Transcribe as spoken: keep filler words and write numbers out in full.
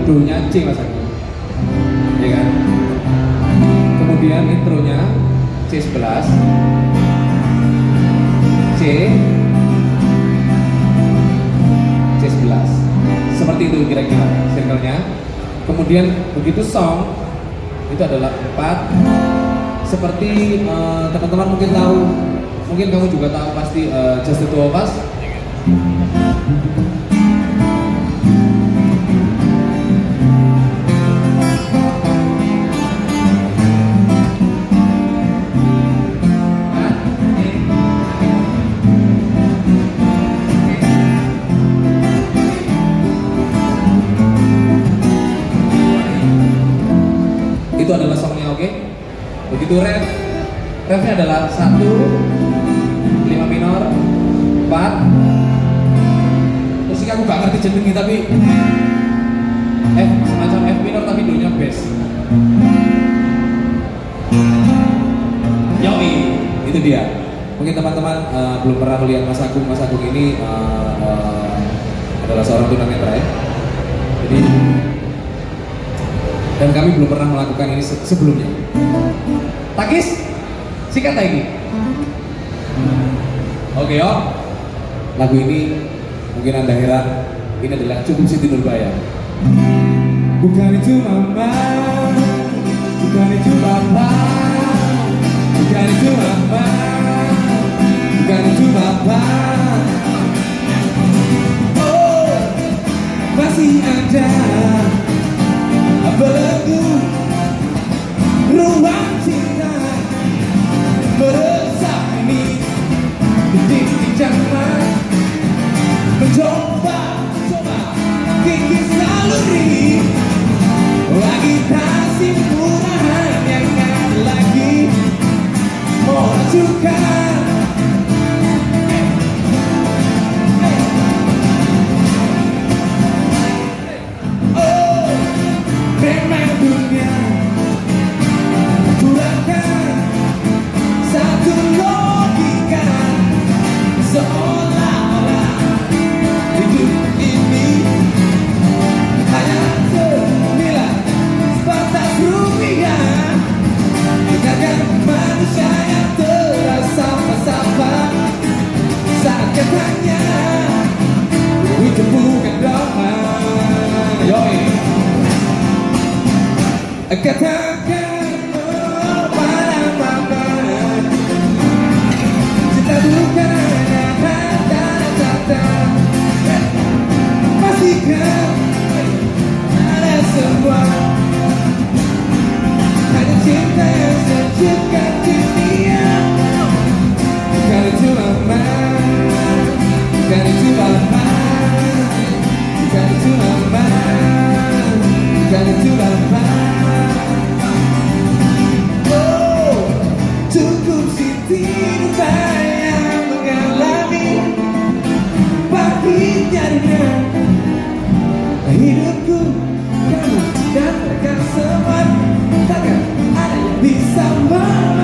do-nya C Mas Agus, ya kan? Kemudian intronya C sebelas, C, C sebelas, seperti itu kira-kira circle-nya. Kemudian begitu song itu adalah empat, seperti teman-teman uh, mungkin tahu, mungkin kamu juga tahu pasti uh, Just the Two of Us. Itu adalah songnya, oke? Okay? Begitu ref, refnya adalah satu, lima minor, empat. Terus aku gak ngerti jenengnya tapi F, semacam F minor tapi do-nya bass. Yoi, itu dia. Mungkin teman-teman uh, belum pernah melihat Mas Agung. Mas Agung ini uh, uh, adalah seorang tunanetra ya. Jadi dan kami belum pernah melakukan ini se sebelumnya. Takis, sikat lagi. Oke yo, lagu ini mungkin Anda heran, ini adalah Cukup Siti Nurbaya. Bukan itu mama, bukan itu papa, bukan itu mama, bukan itu papa. Oh, masih ada belenggu ruang cinta meresap ini di zaman mencoba coba kikis naluri agitasi murahan yang gak lagi mengajukan. Memang dunia kurangkan satu logika, seolah-olah hidup ini hanya senilai sebatas rupiah. Dengarkan manusia yang terasa-sapa saat katanya itu bukan doa. Yoi, katakan oh, pada mama, cinta bukan kata-kata, pastikan ada semua, hanya cinta yang sejukkan dunia. Bukan itu mama, bukan itu papa, bukan itu mama, bukan itu papa. Cukup Siti Nurbaya mengalami pagi jadinya hidupku, kamu dan mereka semua, takkan ada yang bisa mengalahi.